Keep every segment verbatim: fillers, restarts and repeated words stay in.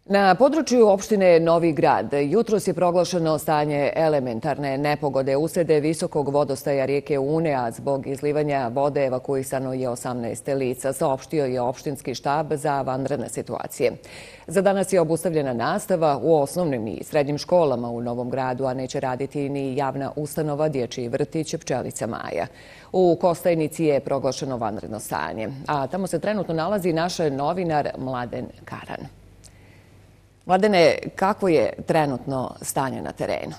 Na području opštine Novi Grad jutros je proglašeno stanje elementarne nepogode usled visokog vodostaja rijeke Une, a zbog izlivanja vode evakuisano je osamnaest lica, saopštio je opštinski štab za vanredne situacije. Za danas je obustavljena nastava u osnovnim i srednjim školama u Novom Gradu, a neće raditi ni javna ustanova Dječji vrtić Pčelica Maja. U Kostajnici je proglašeno vanredno stanje, a tamo se trenutno nalazi naš novinar Mladen Karan. Mladene, kako je trenutno stanje na terenu?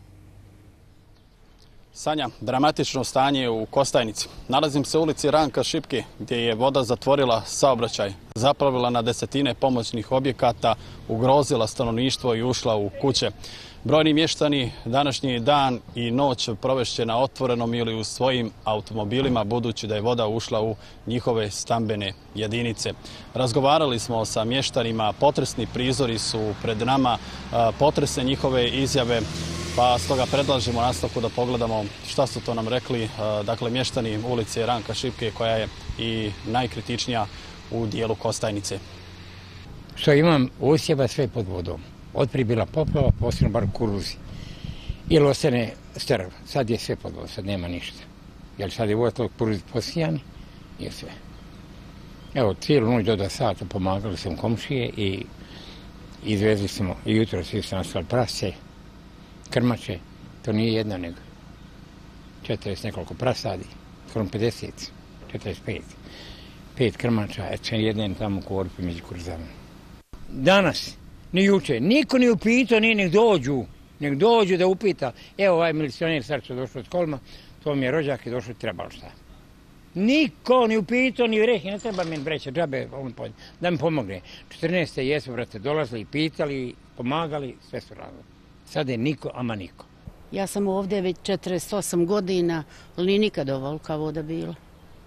Sanja, dramatično stanje u Kostajnici. Nalazim se u ulici Ranka Šipke, gdje je voda zatvorila saobraćaj, zaplavila na desetine pomoćnih objekata, ugrozila stanovništvo i ušla u kuće. Brojni mještani današnji dan i noć provešće na otvorenom ili u svojim automobilima, budući da je voda ušla u njihove stambene jedinice. Razgovarali smo sa mještanima, potresni prizori su pred nama, potresne njihove izjave, pa stoga predlažemo nastavku da pogledamo šta su to nam rekli, dakle, mještani ulice Ranka Šipke, koja je i najkritičnija u dijelu Kostajnice. Što imam usjeva sve pod vodom. Otprije bila poplava, posljedno bar kuruzi. Ili ostane strv. Sad je sve pod vodom, sad nema ništa. Jer sad je vod kuruzi posijani i sve. Evo, cijelu noć do dva sata pomagali sam komšije i izvezli smo, i jutro svi su nastali prase, krmače. To nije jedna nego četrdeset nekoliko prasadi, skoro pedeset, četrdeset pet. Pet krmača, eto jedan tamo u korpi među kurzama. Danas, ni juče, niko ni upitao, ni nek dođu, nek dođu da upita. Evo ovaj milicioner sad što došao od Kolma, to mi je rođak i došao, trebalo šta. Niko ni upitao, ni rehi, ne treba meni breća, džabe, da mi pomogne. četrnaeste jesu, brate, dolazili, pitali, pomagali, sve su radili. Sad je niko, ama niko. Ja sam ovdje već četrdeset osam godina, ali nije nikad ovolika voda bila.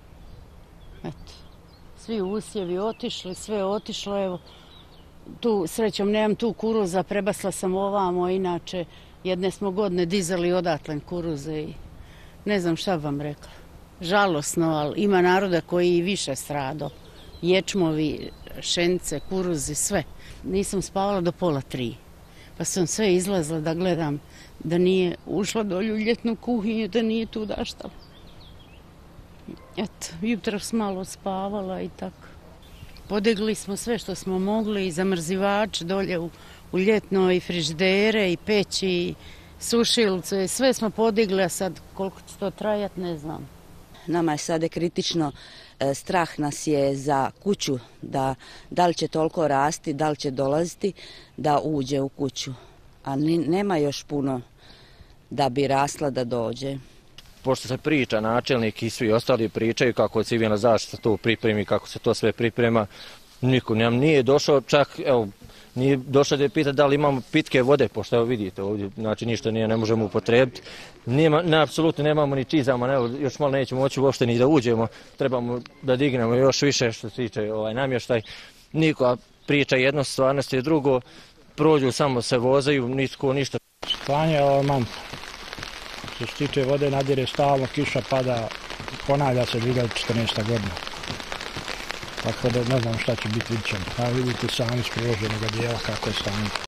Eto, svi usjevi otišli, sve otišlo, evo. Tu, srećom, nemam tu kuruza, prebasla sam ovamo, inače jedne smo godine dizali odatle kuruze i ne znam šta bi vam rekla. Žalosno, ali ima naroda koji i više strado. Ječmovi, šence, kuruzi, sve. Nisam spavala do pola tri, pa sam sve izlazila da gledam da nije ušla dolje u ljetnu kuhinju, da nije tu daštala. Eto, jutro sam malo spavala i tako. Podigli smo sve što smo mogli, i zamrzivač dolje u, u ljetno, i frižidere, i peći, i sušilce, sve smo podigli, a sad koliko će to trajati, ne znam. Nama je sada kritično, strah nas je za kuću, da, da li će toliko rasti, da li će dolaziti da uđe u kuću. A ni, nema još puno da bi rasla da dođe. Pošto se priča, načelnik i svi ostali pričaju kako civilna zaštita to pripremi, kako se to sve priprema, niko nam nije došao, čak, evo, nije došao da je pita da li imamo pitke vode, pošto evo vidite ovdje, znači ništa nije, ne možemo upotrebiti. Nema, ne, apsolutno nemamo ni čizama, evo, još malo nećemo moći uopšte ni da uđemo, trebamo da dignemo još više što se tiče ovaj namještaj. Niko, a priča jedno, stvarnost je drugo, prođu, samo se vozaju, nitko ništa. Stanje je alarmantno. Što se tiče vode, nadire stalno, kiša pada, ponavlja se dvije hiljade četrnaesta. godina. Tako da ne znam šta će biti, vidit ćemo. A vidite sami s priloženog dijela kako je stanje.